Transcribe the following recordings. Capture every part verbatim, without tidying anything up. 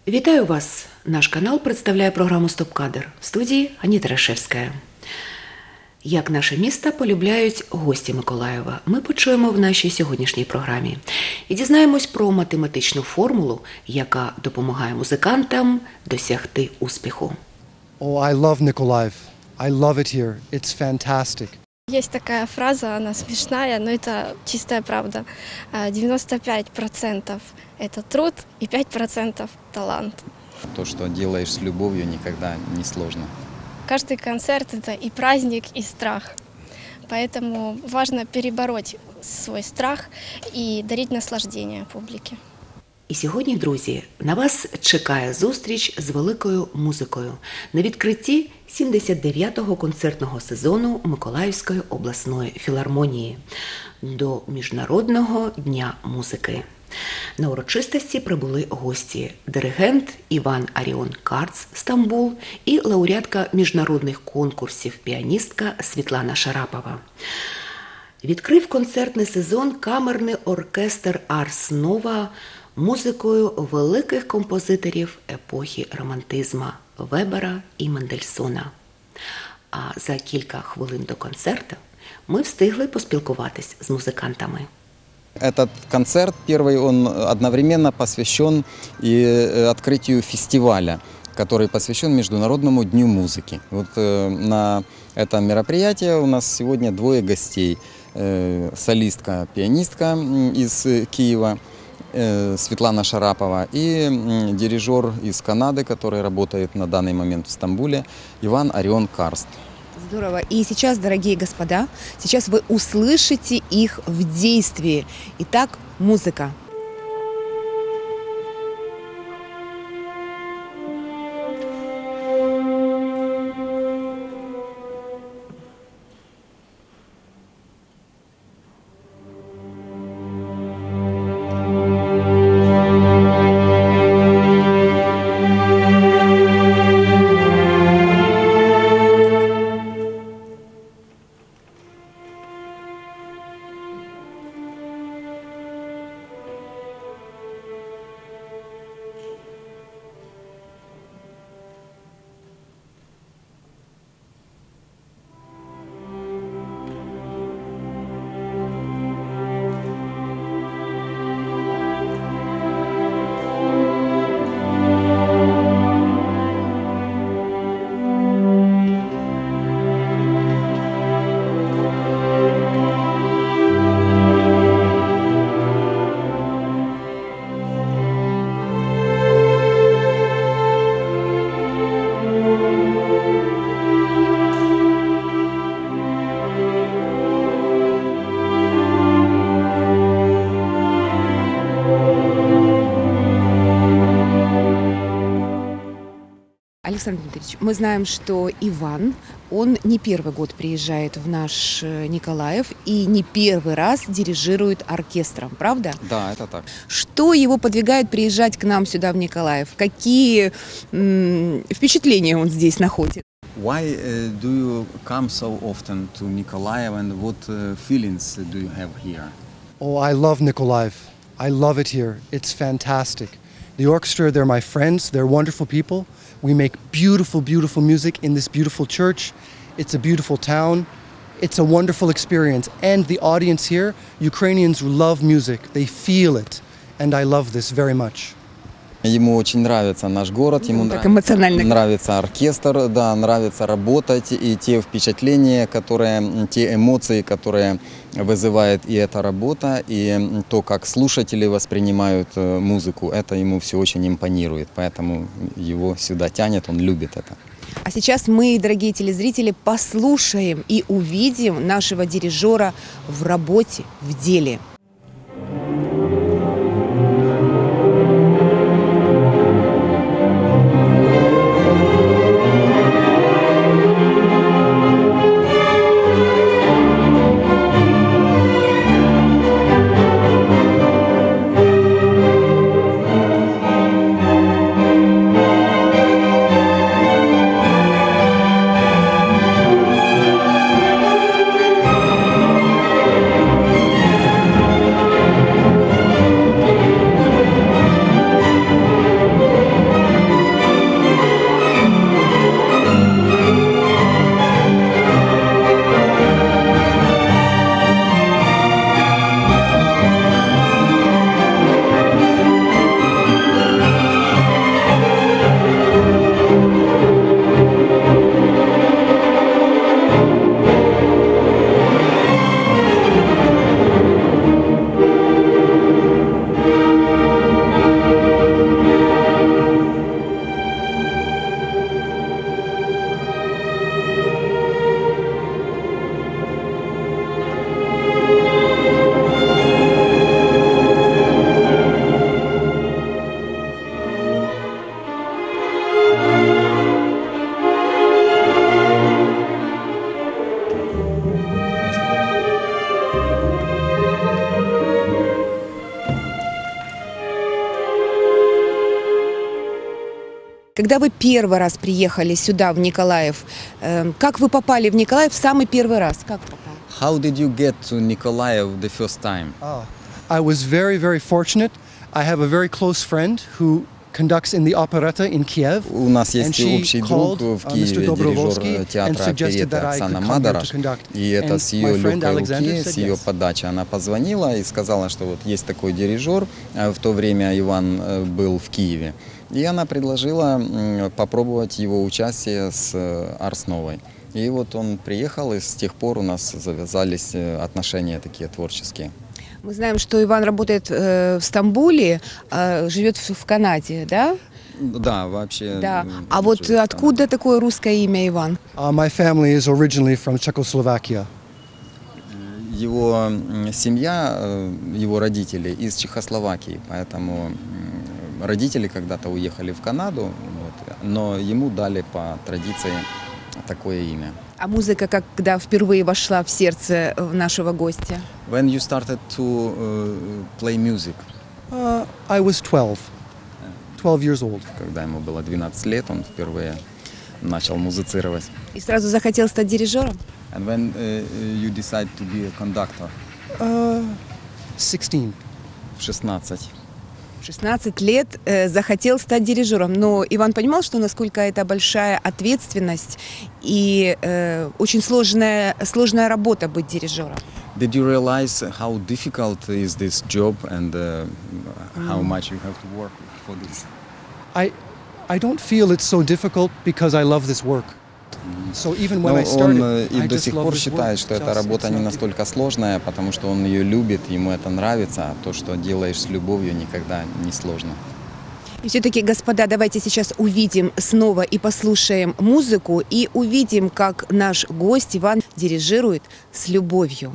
Вітаю вас! Наш канал представляє програму «Стоп-кадр». В студії Аніта Рашевська. Як наше місто полюбляють гості Миколаєва, ми почуємо в нашій сьогоднішній програмі. І дізнаємось про математичну формулу, яка допомагає музикантам досягти успіху. Oh, I love Mykolaiv. I love it here. It's fantastic. Есть такая фраза, она смешная, но это чистая правда. девяносто пять процентов это труд и пять процентов талант. То, что делаешь с любовью, никогда не сложно. Каждый концерт – это и праздник, и страх. Поэтому важно перебороть свой страх и дарить наслаждение публике. І сьогодні, друзі, на вас чекає зустріч з великою музикою на відкритті сімдесят дев'ятого концертного сезону Миколаївської обласної філармонії до Міжнародного дня музики. На урочистості прибули гості – диригент Іван Аріон Карц, Стамбул і лауреатка міжнародних конкурсів піаністка Світлана Шарапова. Відкрив концертний сезон камерний оркестр Арс Нова музикою великих композиторів епохи романтизму Вебера і Мендельсона. А за кілька хвилин до концерту ми встигли поспілкуватись з музикантами. Этот концерт первый, он одновременно посвящен и открытию фестиваля, который посвящен Международному дню музыки. Вот на это мероприятие у нас сегодня двое гостей. Солистка, пианистка из Киева Светлана Шарапова и дирижер из Канады, который работает на данный момент в Стамбуле, Иван Арион Карст. Здорово. И сейчас, дорогие господа, сейчас вы услышите их в действии. Итак, музыка. Александр Дмитриевич, мы знаем, что Иван, он не первый год приезжает в наш Николаев и не первый раз дирижирует оркестром, правда? Да, это так. Что его подвигает приезжать к нам сюда, в Николаев? Какие м- впечатления он здесь находит? Why uh, do you come so often to Mykolaiv and what uh, feelings do you have here? Oh, I love Mykolaiv. I love it here. It's fantastic. The orchestra, they're my friends. They're wonderful people. We make beautiful, beautiful music in this beautiful church. It's a beautiful town. It's a wonderful experience. And the audience here, Ukrainians love music. They feel it. And I love this very much. Ему очень нравится наш город, ему Ну, так нравится, эмоционально. нравится оркестр, да, нравится работать, и те впечатления, которые, те эмоции, которые вызывает и эта работа, и то, как слушатели воспринимают музыку, это ему все очень импонирует, поэтому его сюда тянет, он любит это. А сейчас мы, дорогие телезрители, послушаем и увидим нашего дирижера в работе, в деле. Когда вы первый раз приехали сюда, в Николаев, э, как вы попали в Николаев в самый первый раз? Как попали? How did you get to Nikolaev the first time? Ah, I was very, very fortunate. I have a very close friend who conducts in the operetta in Kiev. У нас And есть she общий called, друг в uh, Киеве, Mister Dobrovolsky, дирижер and театра suggested оперетты that I Оксана could come here Мадараш. to conduct. И это And с ее my friend легкой Alexander руки, said с ее yes. подачи она позвонила и сказала, что вот есть такой дирижер. А В то время Иван э, был в Киеве. И она предложила м, попробовать его участие с э, Арсновой. И вот он приехал, и с тех пор у нас завязались э, отношения такие творческие. Мы знаем, что Иван работает э, в Стамбуле, э, живет в, в Канаде, да? Да, вообще. Да. м, А вот живет в Канаде. откуда такое русское имя Иван? Uh, my family is originally from Czechoslovakia. Его м, семья, э, его родители из Чехословакии, поэтому м, родители когда-то уехали в Канаду, вот, но ему дали по традиции такое имя. А музыка когда впервые вошла в сердце нашего гостя? When you started to uh, play music, Uh, I was twelve, twelve years old. когда ему было двенадцать лет, он впервые начал музицировать. И сразу захотел стать дирижером? And when uh, you decide to be a conductor? Uh, sixteen. В шестнадцать. В шестнадцать лет э, захотел стать дирижером. Но Иван понимал, что насколько это большая ответственность и э, очень сложная, сложная работа быть дирижером. Did you realize how difficult is this job and uh, how much you have to work for this? I, I don't feel it's so difficult because I love this work. So even when Но I started, он э, и I до just сих love пор this считает, work. что эта Just работа it's не not настолько сложная, потому что он ее любит, ему это нравится, а то, что делаешь с любовью, никогда не сложно. И все-таки, господа, давайте сейчас увидим снова и послушаем музыку, и увидим, как наш гость Иван дирижирует с любовью.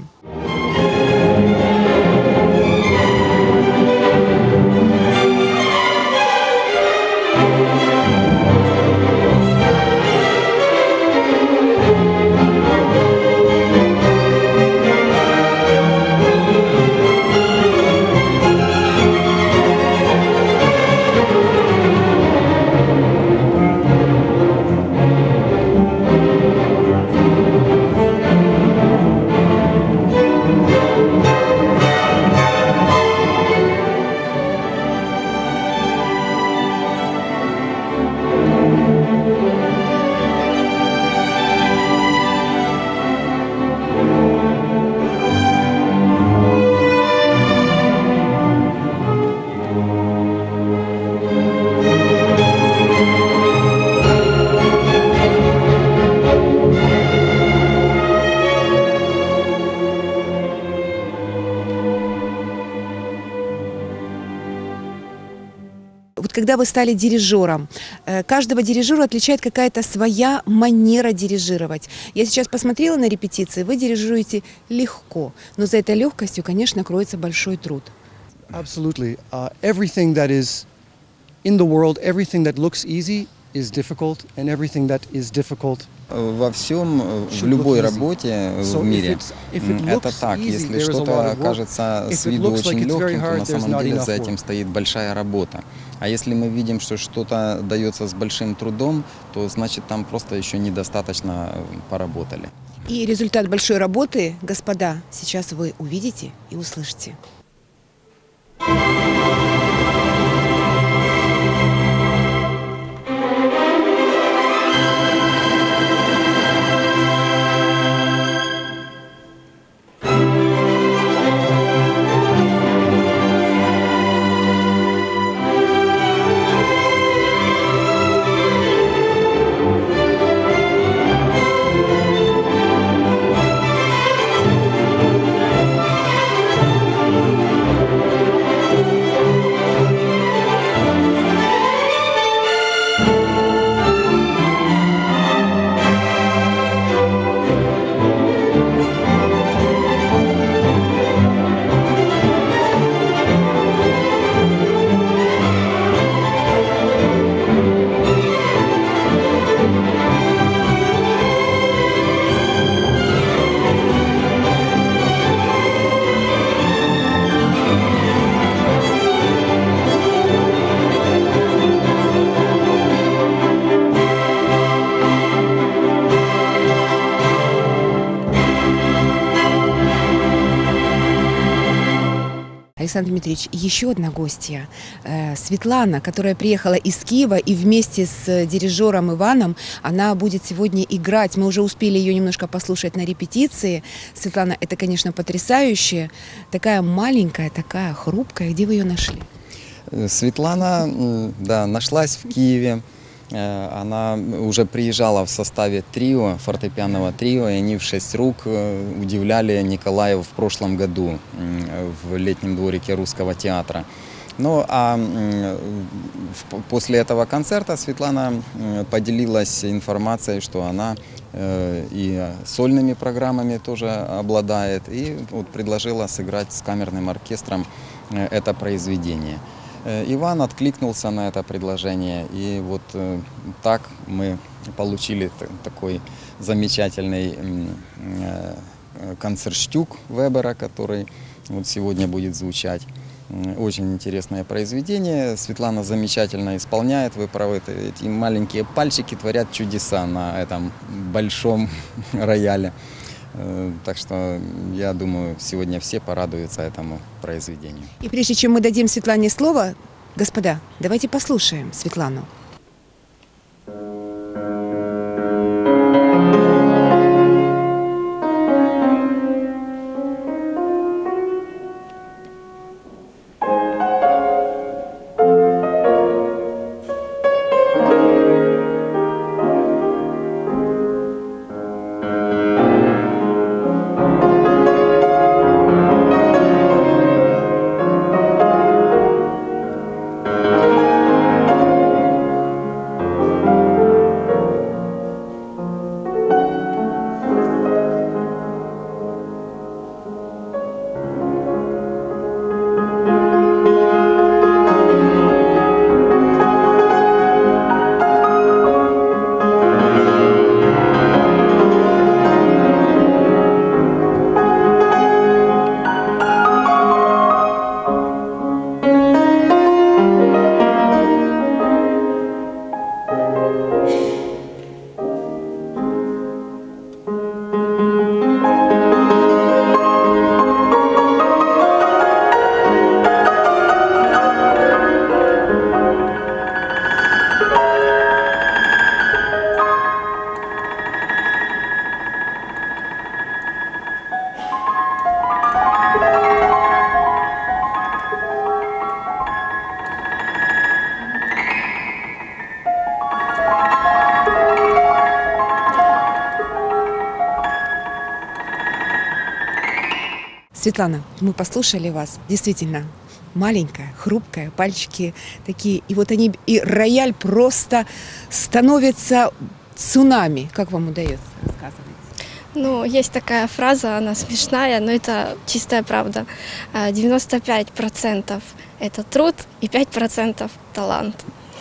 Вот когда вы стали дирижером, э, каждого дирижера отличает какая-то своя манера дирижировать. Я сейчас посмотрела на репетиции, вы дирижируете легко, но за этой легкостью, конечно, кроется большой труд. Absolutely. Uh, everything that is in the world, everything that looks easy is difficult, and everything that is difficult. Во всем, э, в Should любой look easy. работе So в if мире it's- if it м, это looks так. easy, Если there is a lot что-то of work. кажется If с it виду looks очень like it's very легким, то hard, на there's самом not деле enough за work. этим стоит большая работа. А если мы видим, что что-то дается с большим трудом, то значит там просто еще недостаточно э, поработали. И результат большой работы, господа, сейчас вы увидите и услышите. Александр Дмитриевич, еще одна гостья, э, Светлана, которая приехала из Киева и вместе с дирижером Иваном она будет сегодня играть. Мы уже успели ее немножко послушать на репетиции. Светлана, это, конечно, потрясающе. Такая маленькая, такая хрупкая. Где вы ее нашли? Светлана, м, да, нашлась в Киеве. Э, Она уже приезжала в составе трио, фортепианного трио, и они в шесть рук э, удивляли Николаев в прошлом году м, в летнем дворике Русского театра. Ну а м, в- после этого концерта Светлана м, поделилась информацией, что она э, и сольными программами тоже обладает, и вот предложила сыграть с камерным оркестром э, это произведение. Э, Иван откликнулся на это предложение, и вот э, так мы получили т- такой замечательный м, э, концертштюк Вебера, который вот сегодня будет звучать. М, Очень интересное произведение. Светлана замечательно исполняет. Вы правы, это- эти маленькие пальчики творят чудеса на этом большом рояле. Э, Так что я думаю, сегодня все порадуются этому произведению. И прежде чем мы дадим Светлане слово, господа, давайте послушаем Светлану. Светлана, мы послушали вас. Действительно, маленькая, хрупкая, пальчики такие. И вот они, и рояль просто становится цунами. Как вам удается рассказывать? Ну, есть такая фраза, она смешная, но это чистая правда. А, девяносто пять процентов это труд и пять процентов талант.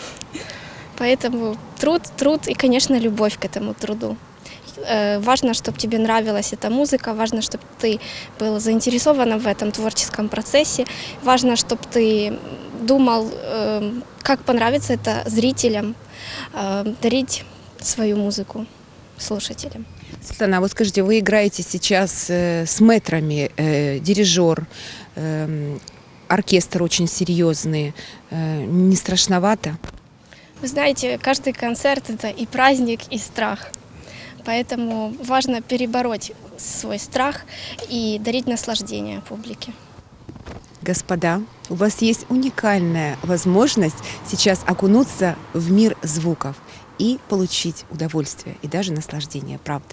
Поэтому труд, труд и, конечно, любовь к этому труду. Э, Важно, чтобы тебе нравилась эта музыка, важно, чтобы ты был заинтересован в этом творческом процессе, важно, чтобы ты думал, э, как понравится это зрителям, э, дарить свою музыку слушателям. Светлана, а вот скажите, вы играете сейчас э, с мэтрами, э, дирижер, э, оркестр очень серьезный. Э, не страшновато? Вы знаете, каждый концерт – это и праздник, и страх. Поэтому важно перебороть свой страх и дарить наслаждение публике. Господа, у вас есть уникальная возможность сейчас окунуться в мир звуков и получить удовольствие и даже наслаждение, правда.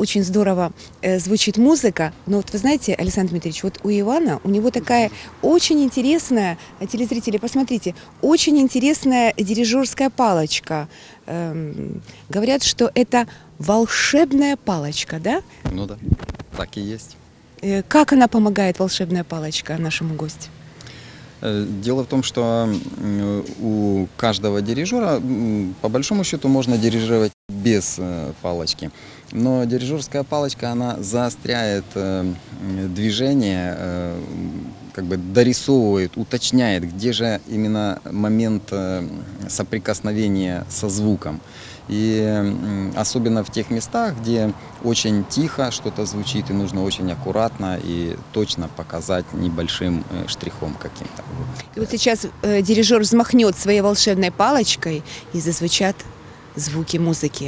очень здорово э, звучит музыка. Но вот вы знаете, Александр Дмитриевич, вот у Ивана, у него такая очень интересная, э, телезрители, посмотрите, очень интересная дирижерская палочка. Эм, говорят, что это волшебная палочка, да? Ну да, так и есть. Э, как она помогает, волшебная палочка, нашему гостю? Э, Дело в том, что м, у каждого дирижера, м, по большому счету, можно дирижировать без э, палочки. Но дирижерская палочка, она заостряет э, м, движение, э, как бы дорисовывает, уточняет, где же именно момент э, соприкосновения со звуком. И м, особенно в тех местах, где очень тихо что-то звучит, и нужно очень аккуратно и точно показать небольшим э, штрихом каким-то. И вот сейчас э, дирижер взмахнет своей волшебной палочкой, и зазвучат звуки музыки.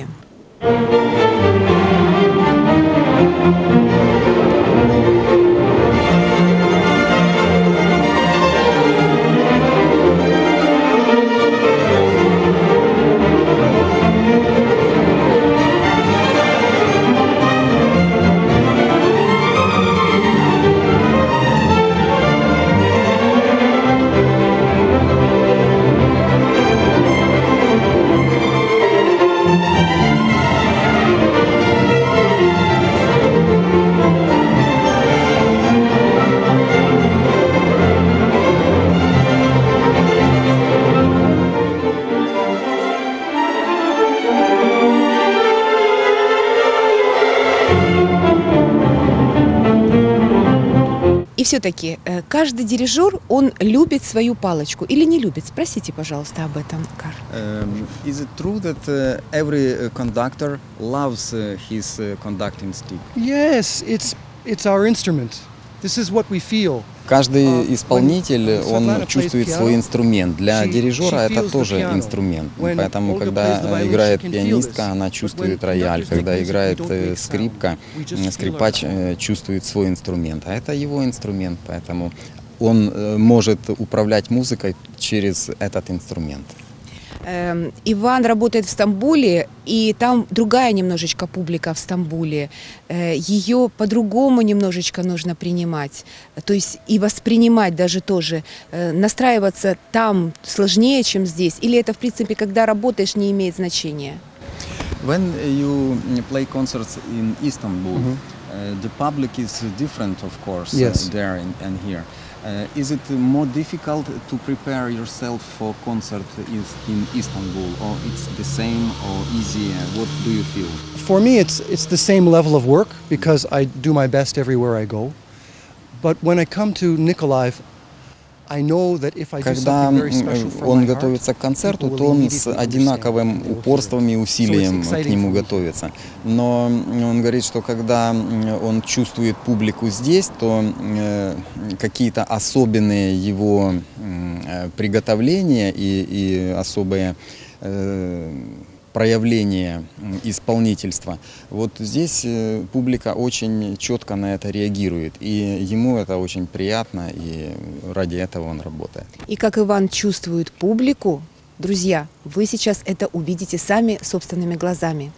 И все-таки э, каждый дирижер, он любит свою палочку или не любит? Спросите, пожалуйста, об этом, Карл. Um, is it true that uh, every uh, conductor loves uh, his uh, conducting stick? Yes, it's, it's our instrument. This is what we feel. Каждый Uh, исполнитель, when, uh, Svetlana он plays чувствует piano, свой инструмент. Для she- дирижера she это feels the тоже piano. инструмент. When Поэтому, Olga когда plays the violin, играет she can feel пианистка, this. она But чувствует when рояль. conductors Когда make music, играет we don't э, make скрипка, sound. We just м, feel скрипач our э, чувствует свой инструмент. А это его инструмент, поэтому он э, может управлять музыкой через этот инструмент. Эм, Иван работает в Стамбуле, и там другая немножечко публика в Стамбуле. Э, Ее по-другому немножечко нужно принимать. То есть и воспринимать даже тоже. Э, Настраиваться там сложнее, чем здесь. Или это, в принципе, когда работаешь, не имеет значения? When you play concerts in Istanbul, uh, the public is different, of course, Yes. uh, there and, and here. Uh, is it more difficult to prepare yourself for concert is in Istanbul, or it's the same or easier? What do you feel? For me, it's, it's the same level of work because I do my best everywhere I go. But when I come to Nikolaev, I know that if I do Когда something very special for он my готовится heart, к концерту, people то will он с immediately understand одинаковым and they will feel упорством и it. усилием So it's к exciting нему for me. готовится. Но он говорит, что когда он чувствует публику здесь, то э, какие-то особенные его э, приготовления и, и особые э, проявление исполнительства. Вот здесь э, публика очень четко на это реагирует, и ему это очень приятно, и ради этого он работает. И как Иван чувствует публику, друзья, вы сейчас это увидите сами собственными глазами.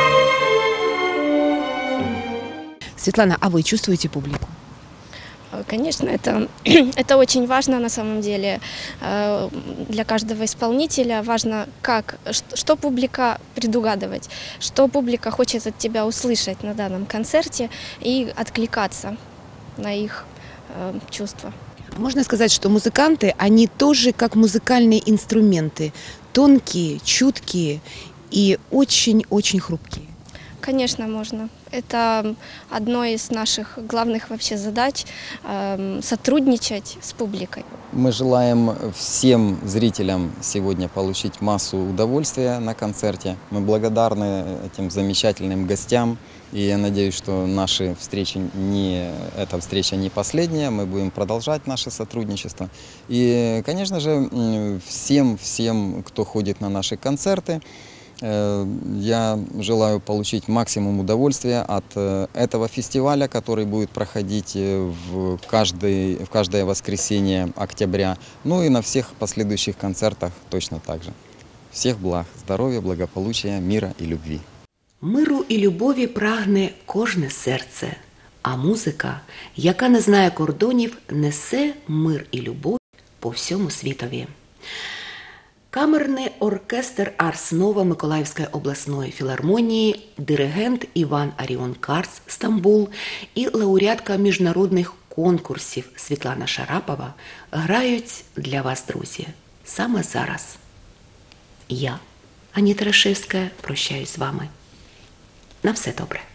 Светлана, а вы чувствуете публику? Конечно, это, это очень важно на самом деле э, для каждого исполнителя. Важно, как, что, что публика предугадывать, что публика хочет от тебя услышать на данном концерте и откликаться на их э, чувства. Можно сказать, что музыканты, они тоже как музыкальные инструменты, тонкие, чуткие и очень-очень хрупкие. Конечно, можно. Это одно из наших главных вообще задач э, – сотрудничать с публикой. Мы желаем всем зрителям сегодня получить массу удовольствия на концерте. Мы благодарны этим замечательным гостям. И я надеюсь, что наши встречи не, эта встреча не последняя. Мы будем продолжать наше сотрудничество. И, конечно же, всем, всем, кто ходит на наши концерты, я желаю получить максимум удовольствия от этого фестиваля, который будет проходить в, каждый, в каждое воскресенье октября, ну и на всех последующих концертах точно так же. Всех благ, здоров'я, благополучия, мира і любві. Миру і любові прагне кожне серце, а музика, яка не знає кордонів, несе мир і любов по всьому світові. Камерний оркестр Арс Нова Миколаївської обласної філармонії, диригент Іван Аріон Карс Стамбул і лауреатка міжнародних конкурсів Світлана Шарапова грають для вас, друзі, саме зараз. Я, Аніта Рашевська, прощаюсь з вами. На все добре.